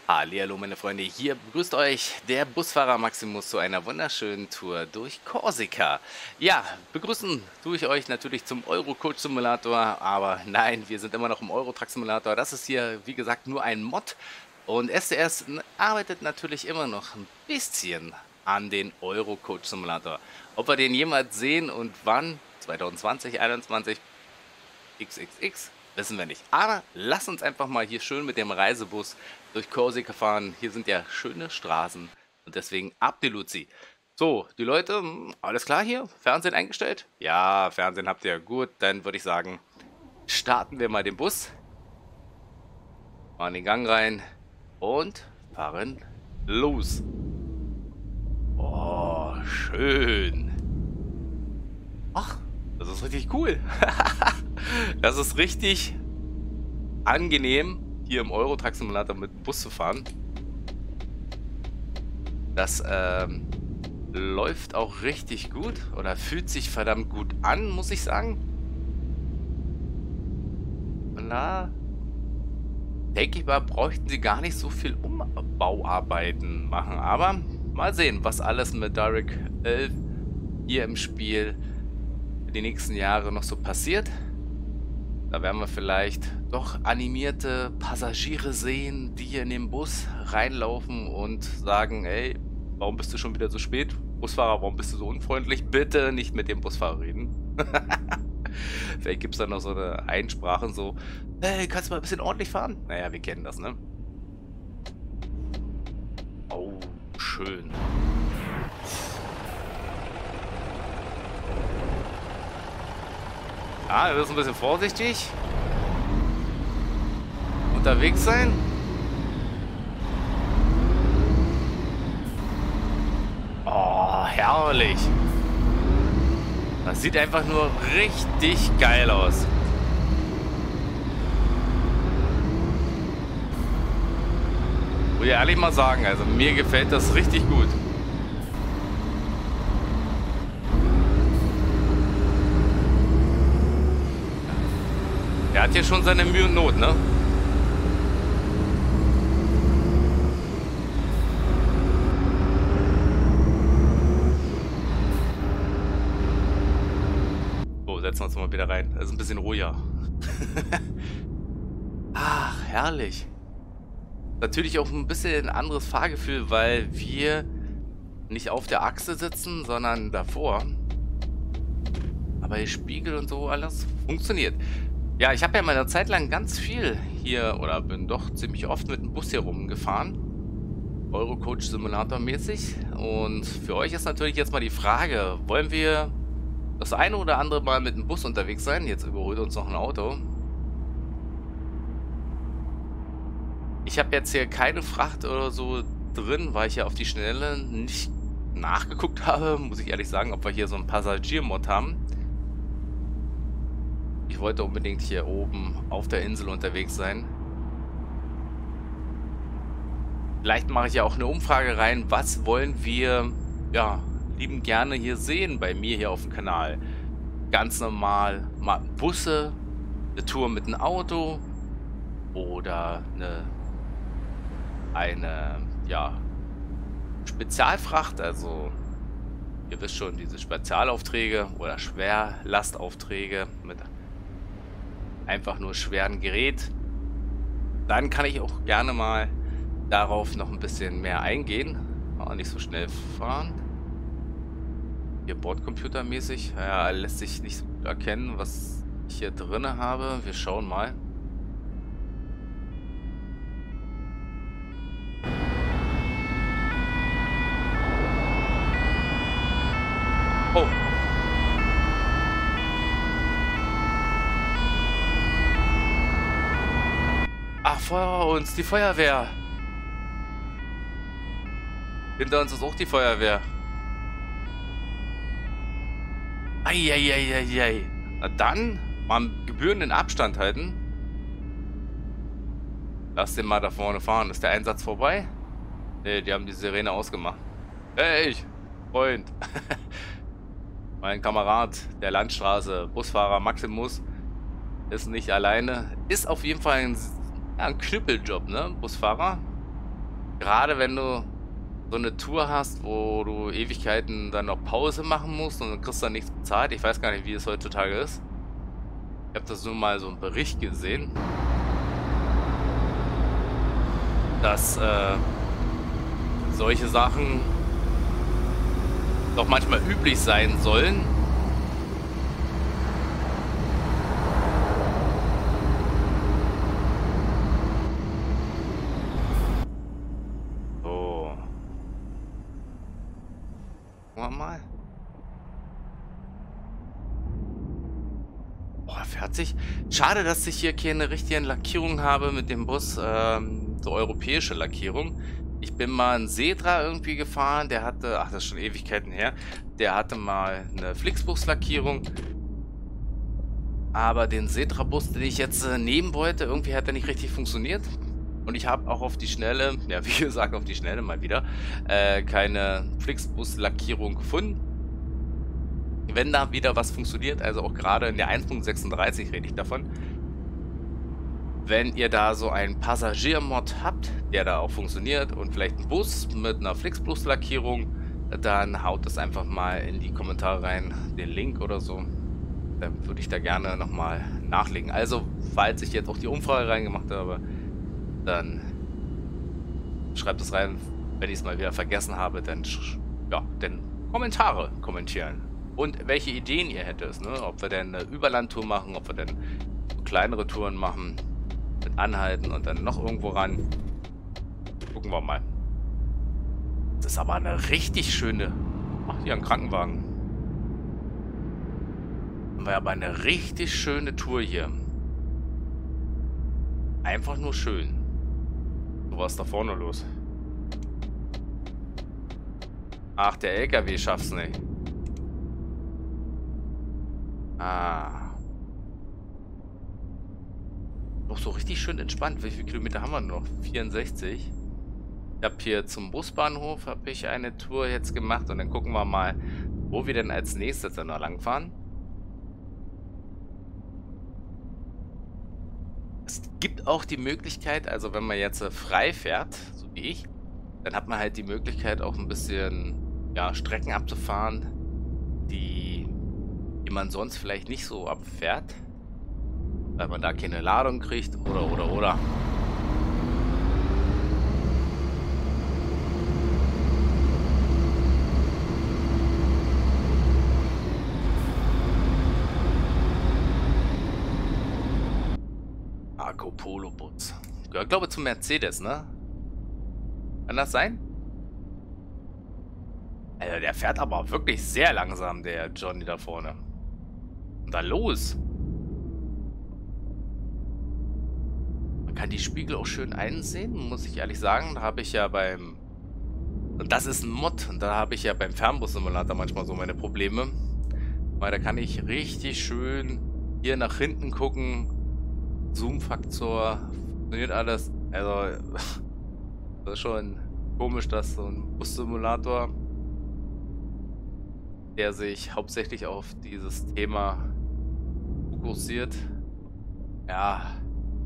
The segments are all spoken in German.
Hallihallo meine Freunde, hier begrüßt euch der Busfahrer Maximus zu einer wunderschönen Tour durch Korsika. Ja, begrüßen tue ich euch natürlich zum Eurocoach Simulator, aber nein, wir sind immer noch im Eurotruck Simulator. Das ist hier, wie gesagt, nur ein Mod und STS arbeitet natürlich immer noch ein bisschen an den Eurocoach Simulator. Ob wir den jemals sehen und wann, 2020, 2021, XXX, wissen wir nicht. Aber lass uns einfach mal hier schön mit dem Reisebus durch Korsika fahren. Hier sind ja schöne Straßen und deswegen ab die Luzi. So, die Leute, alles klar hier? Fernsehen eingestellt? Ja, Fernsehen habt ihr. Gut, dann würde ich sagen, starten wir mal den Bus. Fahren den Gang rein und fahren los. Oh, schön. Ach, das ist richtig cool. Das ist richtig angenehm, hier im Eurotruck Simulator mit dem Bus zu fahren. Das läuft auch richtig gut oder fühlt sich verdammt gut an, muss ich sagen. Und da denke ich mal, bräuchten sie gar nicht so viel Umbauarbeiten machen. Aber mal sehen, was alles mit DirectX 11 hier im Spiel die nächsten Jahre noch so passiert. Da werden wir vielleicht doch animierte Passagiere sehen, die hier in den Bus reinlaufen und sagen, ey, warum bist du schon wieder so spät? Busfahrer, warum bist du so unfreundlich? Bitte nicht mit dem Busfahrer reden. Vielleicht gibt es da noch so eine Einsprache, so, hey, kannst du mal ein bisschen ordentlich fahren? Naja, wir kennen das, ne? Oh, schön. Ja, wir müssen ein bisschen vorsichtig unterwegs sein. Oh, herrlich. Das sieht einfach nur richtig geil aus. Muss ich ehrlich mal sagen, also mir gefällt das richtig gut. Er hat hier schon seine Mühe und Not, ne? So, setzen wir uns mal wieder rein. Das ist ein bisschen ruhiger. Ach, herrlich. Natürlich auch ein bisschen ein anderes Fahrgefühl, weil wir nicht auf der Achse sitzen, sondern davor. Aber der Spiegel und so alles funktioniert. Ja, ich habe ja mal eine Zeit lang ganz viel hier, oder bin doch ziemlich oft mit dem Bus hier rumgefahren. Eurocoach Simulator mäßig. Und für euch ist natürlich jetzt mal die Frage, wollen wir das eine oder andere Mal mit dem Bus unterwegs sein? Jetzt überholt uns noch ein Auto. Ich habe jetzt hier keine Fracht oder so drin, weil ich ja auf die Schnelle nicht nachgeguckt habe, muss ich ehrlich sagen, ob wir hier so einen Passagiermod haben. Ich wollte unbedingt hier oben auf der Insel unterwegs sein. Vielleicht mache ich ja auch eine Umfrage rein, was wollen wir, ja, lieben gerne hier sehen bei mir hier auf dem Kanal. Ganz normal mal Busse, eine Tour mit einem Auto oder eine ja, Spezialfracht, also ihr wisst schon, diese Spezialaufträge oder Schwerlastaufträge mit einfach nur schweren Gerät. Dann kann ich auch gerne mal darauf noch ein bisschen mehr eingehen. Aber nicht so schnell fahren. Hier Bordcomputermäßig. Ja, lässt sich nicht so gut erkennen, was ich hier drin habe. Wir schauen mal. Oh. Ach, vor uns, die Feuerwehr. Hinter uns ist auch die Feuerwehr. Eieieiei. Na dann, mal einen gebührenden Abstand halten. Lass den mal da vorne fahren. Ist der Einsatz vorbei? Ne, die haben die Sirene ausgemacht. Hey, Freund. Mein Kamerad der Landstraße, Busfahrer Maximus, ist nicht alleine. Ist auf jeden Fall ein Knüppeljob, ne? Busfahrer. gerade wenn du so eine Tour hast, wo du Ewigkeiten dann noch Pause machen musst und dann kriegst du dann nichts bezahlt. Ich weiß gar nicht, wie es heutzutage ist. Ich habe das nur mal so einen Bericht gesehen, dass solche Sachen doch manchmal üblich sein sollen. So, gucken wir mal. Boah, fährt sich. Schade, dass ich hier keine richtige Lackierung habe mit dem Bus, so europäische Lackierung. Ich bin mal einen Setra irgendwie gefahren, der hatte, ach, das ist schon Ewigkeiten her, der hatte mal eine Flixbus-Lackierung. Aber den Setra-Bus, den ich jetzt nehmen wollte, irgendwie hat der nicht richtig funktioniert. Und ich habe auch auf die Schnelle, ja wie gesagt auf die Schnelle mal wieder, keine Flixbus-Lackierung gefunden. Wenn da wieder was funktioniert, also auch gerade in der 1.36 rede ich davon, wenn ihr da so einen Passagiermod habt, der da auch funktioniert und vielleicht einen Bus mit einer Flixbus-Lackierung, dann haut das einfach mal in die Kommentare rein, den Link oder so. Dann würde ich da gerne nochmal nachlegen. Also, falls ich jetzt auch die Umfrage reingemacht habe, dann schreibt es rein. Wenn ich es mal wieder vergessen habe, dann, ja, dann Kommentare kommentieren. Und welche Ideen ihr hättet, ne? Ob wir denn eine Überlandtour machen, ob wir denn kleinere Touren machen, mit Anhalten und dann noch irgendwo ran. Gucken wir mal. Das ist aber eine richtig schöne... Ach, hier ein Krankenwagen. Haben wir aber eine richtig schöne Tour hier. Einfach nur schön. So, was ist da vorne los? Ach, der LKW schafft's nicht. Ah. Noch so richtig schön entspannt. Wie viele Kilometer haben wir noch? 64. Ich habe hier zum Busbahnhof habe ich eine Tour jetzt gemacht und dann gucken wir mal, wo wir denn als nächstes dann noch langfahren. Es gibt auch die Möglichkeit, also wenn man jetzt frei fährt, so wie ich, dann hat man halt die Möglichkeit auch ein bisschen, ja, Strecken abzufahren, die man sonst vielleicht nicht so abfährt, weil man da keine Ladung kriegt oder. Marco Polo Bus. Gehört, glaube ich, zum Mercedes, ne? Kann das sein? Also der fährt aber wirklich sehr langsam, der Johnny da vorne. Und da los. Man kann die Spiegel auch schön einsehen, muss ich ehrlich sagen. Da habe ich ja beim... Und das ist ein Mod. Und da habe ich ja beim Fernbus-Simulator manchmal so meine Probleme. Weil da kann ich richtig schön hier nach hinten gucken. Zoom-Faktor. Funktioniert alles. Also, das ist schon komisch, dass so ein Bus-Simulator, der sich hauptsächlich auf dieses Thema fokussiert, ja,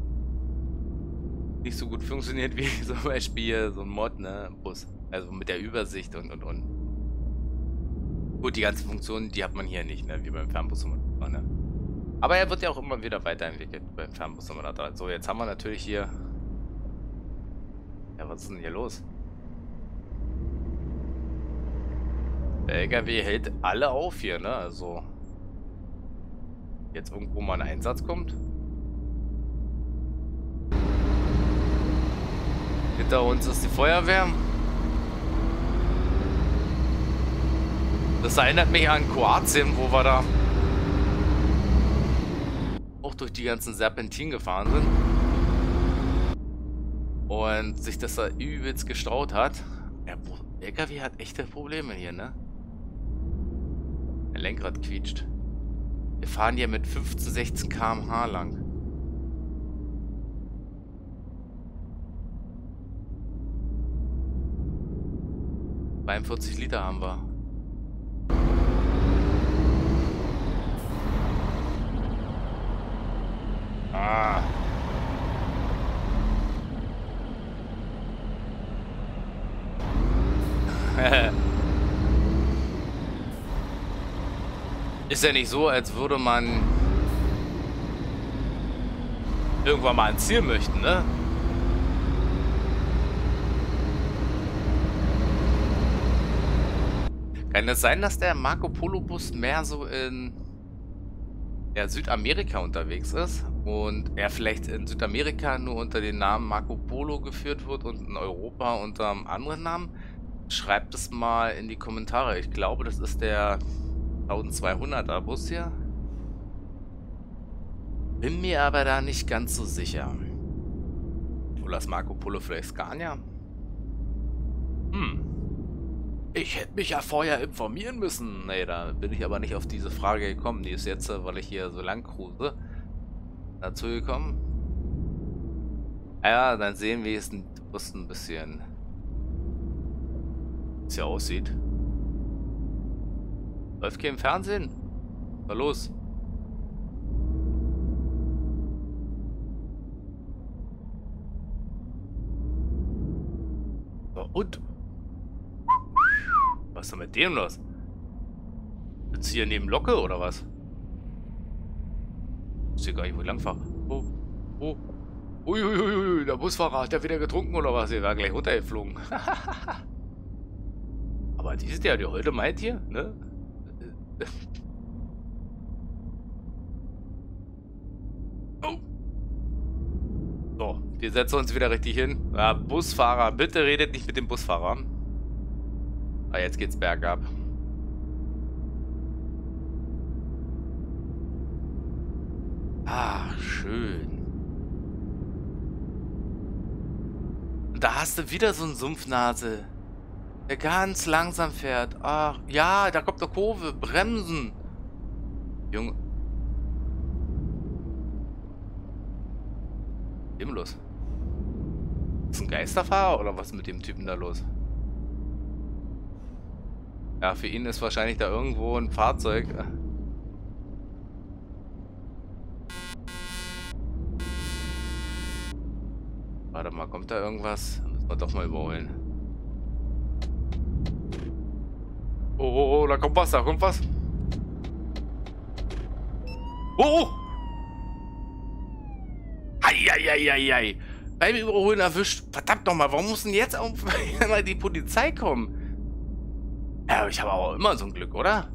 nicht so gut funktioniert wie zum Beispiel so ein Mod, ne, Bus. Also mit der Übersicht und. Gut, die ganzen Funktionen, die hat man hier nicht, ne, wie beim Fernbus-Simulator, ne. Aber er wird ja auch immer wieder weiterentwickelt beim Fernbus-Simulator. So, jetzt haben wir natürlich hier... Ja, was ist denn hier los? Der LKW hält alle auf hier, ne? Also... Jetzt irgendwo mal ein Einsatz kommt. Hinter uns ist die Feuerwehr. Das erinnert mich an Kroatien, wo wir da auch durch die ganzen Serpentinen gefahren sind. Und sich das da übelst gestaut hat. Der LKW hat echte Probleme hier, ne? Der Lenkrad quietscht. Wir fahren hier mit 15, 16 km/h lang. Bei 40 Liter haben wir. Ah. Ist ja nicht so, als würde man irgendwann mal ein Ziel möchten, ne? Kann es sein, dass der Marco Polo Bus mehr so in Südamerika unterwegs ist und er vielleicht in Südamerika nur unter dem Namen Marco Polo geführt wird und in Europa unter einem anderen Namen? Schreibt es mal in die Kommentare. Ich glaube, das ist der 1200er Bus hier. Bin mir aber da nicht ganz so sicher. Oder ist Marco Polo vielleicht Scania? Ich hätte mich ja vorher informieren müssen. Nee, da bin ich aber nicht auf diese Frage gekommen. Die ist jetzt, weil ich hier so lang cruise, dazu gekommen. Ja, dann sehen wir, wie es ein bisschen hier aussieht. Läuft hier im Fernsehen? Was ist los? So, und? Was ist denn mit dem los? Sitzt hier neben Locke oder was? Ich sehe gar nicht, wo ich lang fahre. Oh, oh. Uiuiui, der Busfahrer, hat der wieder getrunken oder was? Der war gleich runtergeflogen. Aber die ist ja, die heute meint hier, ne? Oh. So, wir setzen uns wieder richtig hin. Ja, Busfahrer, bitte redet nicht mit dem Busfahrer. Ah, jetzt geht's bergab. Ah, schön. Und da hast du wieder so einen Sumpfnase, der ganz langsam fährt. Ach, ja, da kommt eine Kurve. Bremsen. Junge. Was ist denn los? Ist ein Geisterfahrer oder was ist mit dem Typen da los? Ja, für ihn ist wahrscheinlich da irgendwo ein Fahrzeug. Warte mal, kommt da irgendwas? Da müssen wir doch mal überholen. Oh, oh, oh, da kommt was, da kommt was. Oh! Eieieiei. Beim Überholen erwischt. Verdammt nochmal, warum muss denn jetzt auch mal die Polizei kommen? Ja, ich habe auch immer so ein Glück, oder?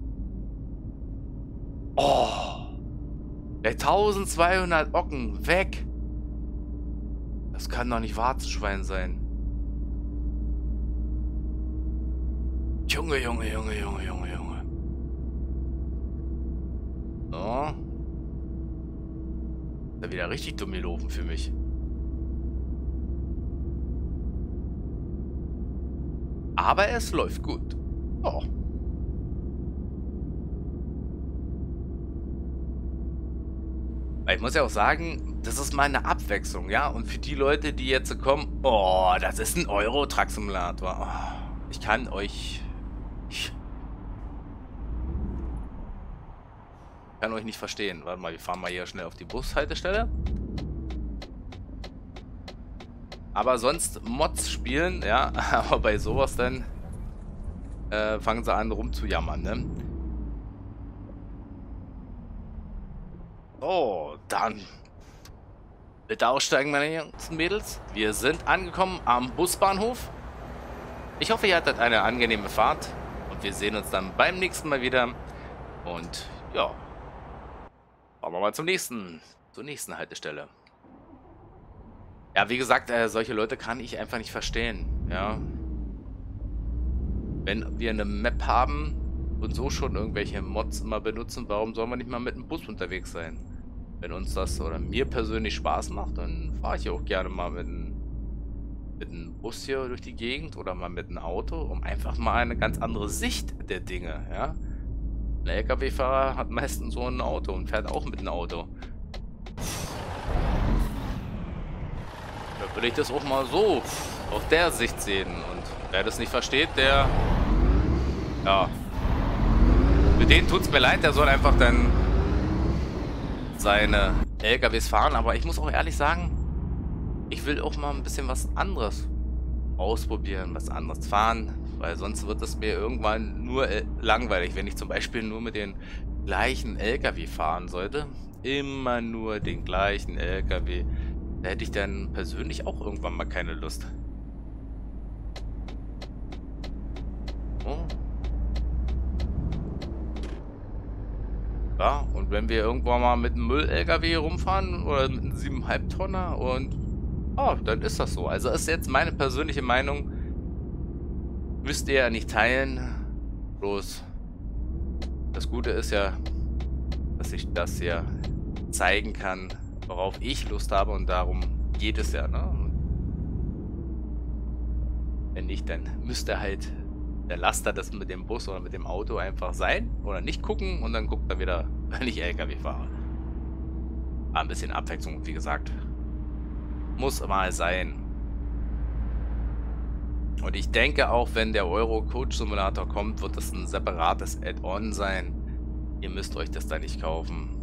Oh! Der 1200 Ocken weg. Das kann doch nicht Warzenschwein sein. Junge, Junge, Junge, Junge, Junge, Junge. So. Ist ja wieder richtig dumm gelaufen für mich. Aber es läuft gut. Oh. Weil ich muss ja auch sagen, das ist mal eine Abwechslung, ja? Und für die Leute, die jetzt kommen, oh, das ist ein Euro-Truck-Simulator. Oh, ich kann euch... Ich kann euch nicht verstehen. Warte mal, wir fahren mal hier schnell auf die Bushaltestelle. Aber sonst Mods spielen, ja, aber bei sowas dann fangen sie an rumzujammern, ne? Oh, dann bitte aussteigen, meine Jungs und Mädels. Wir sind angekommen am Busbahnhof. Ich hoffe, ihr hattet eine angenehme Fahrt und wir sehen uns dann beim nächsten Mal wieder. Und ja, fahren wir mal zur nächsten Haltestelle. Ja, wie gesagt, solche Leute kann ich einfach nicht verstehen, ja. Wenn wir eine Map haben und so schon irgendwelche Mods immer benutzen, warum sollen wir nicht mal mit dem Bus unterwegs sein? Wenn uns das oder mir persönlich Spaß macht, dann fahre ich auch gerne mal mit einem Bus hier durch die Gegend oder mal mit einem Auto, um einfach mal eine ganz andere Sicht der Dinge, ja. Ein LKW-Fahrer hat meistens so ein Auto und fährt auch mit einem Auto. Da würde ich das auch mal so aus der Sicht sehen. Und wer das nicht versteht, der... Ja. Für den tut es mir leid, der soll einfach dann seine LKWs fahren. Aber ich muss auch ehrlich sagen, ich will auch mal ein bisschen was anderes ausprobieren, was anderes fahren. weil sonst wird es mir irgendwann nur langweilig, wenn ich zum Beispiel nur mit den gleichen LKW fahren sollte. Immer nur den gleichen LKW. Da hätte ich dann persönlich auch irgendwann mal keine Lust. Oh. Ja, und wenn wir irgendwann mal mit einem Müll-LKW rumfahren oder mit einem 7,5 Tonner und dann ist das so. Also ist jetzt meine persönliche Meinung. Müsst ihr ja nicht teilen. Bloß das Gute ist ja, dass ich das ja zeigen kann, worauf ich Lust habe und darum geht es ja, ne? Und wenn nicht, dann müsste halt der Laster das mit dem Bus oder mit dem Auto einfach sein oder nicht gucken und dann guckt er wieder, wenn ich LKW fahre. Ein bisschen Abwechslung, wie gesagt, muss mal sein. Und ich denke auch, wenn der Euro Coach Simulator kommt, wird das ein separates Add-on sein. Ihr müsst euch das da nicht kaufen.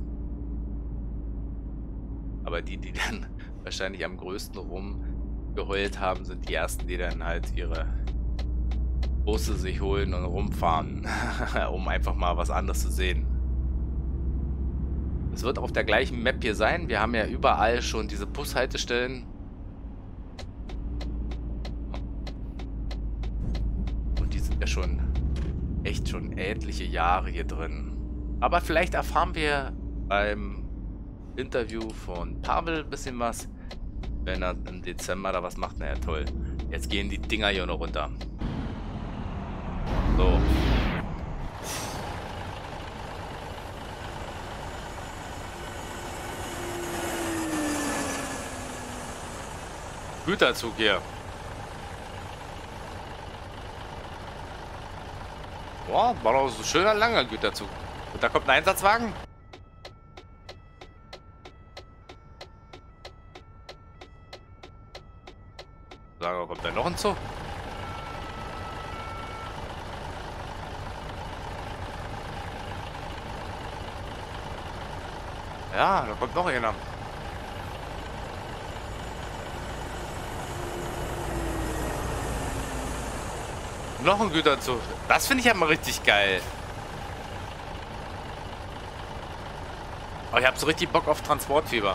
Aber die dann wahrscheinlich am größten rumgeheult haben, sind die ersten, die dann halt ihre Busse sich holen und rumfahren, um einfach mal was anderes zu sehen. Es wird auf der gleichen Map hier sein. Wir haben ja überall schon diese Bushaltestellen. Und die sind ja schon echt schon etliche Jahre hier drin. Aber vielleicht erfahren wir beim Interview von Pavel ein bisschen was. Wenn er im Dezember da was macht, naja toll. Jetzt gehen die Dinger hier noch runter. So. Güterzug hier. Boah, war doch so ein schöner langer Güterzug. Und da kommt ein Einsatzwagen. Sagen wir, kommt da noch ein Zug? Ja, da kommt noch einer. Noch ein Güterzug. Das finde ich ja mal richtig geil. Oh, ich habe so richtig Bock auf Transportfieber.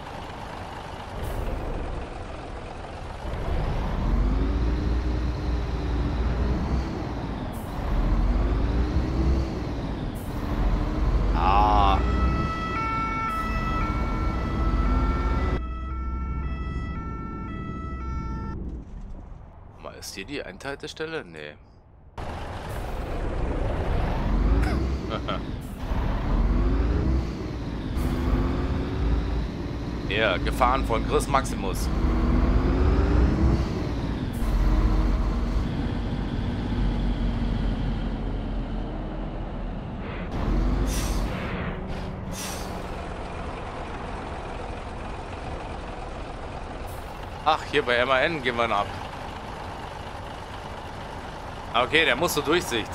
Ah. Mal, ist hier die Endhaltestelle? Nee. Ja, gefahren von Chris Maximus. Ach, hier bei MAN gehen wir ab. Okay, der muss so Durchsicht.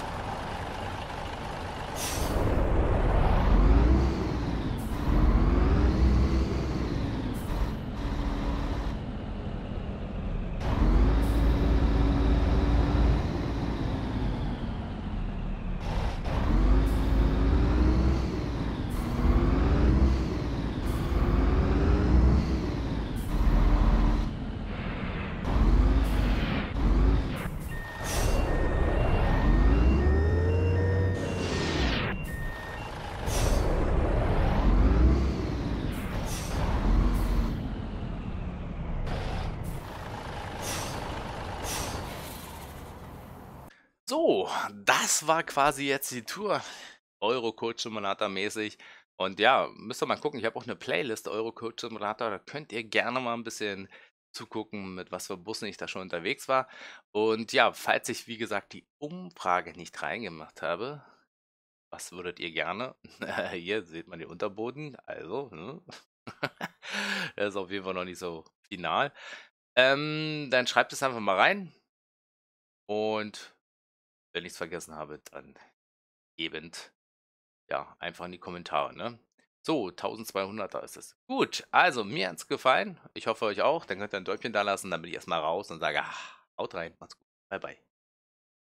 So, das war quasi jetzt die Tour. Eurocoach Simulator mäßig. Und ja, müsst ihr mal gucken. Ich habe auch eine Playlist Eurocoach Simulator. Da könnt ihr gerne mal ein bisschen zugucken, mit was für Bussen ich da schon unterwegs war. Und ja, falls ich, wie gesagt, die Umfrage nicht reingemacht habe, was würdet ihr gerne? Hier seht man den Unterboden. Also, ne? Der ist auf jeden Fall noch nicht so final. Dann schreibt es einfach mal rein. Und wenn ich es vergessen habe, dann eben, ja, einfach in die Kommentare, ne? So, 1200er ist es. Gut, also mir hat's gefallen. Ich hoffe euch auch. Dann könnt ihr ein Däumchen da lassen. Dann bin ich erstmal raus und sage, haut rein, macht's gut. Bye, bye.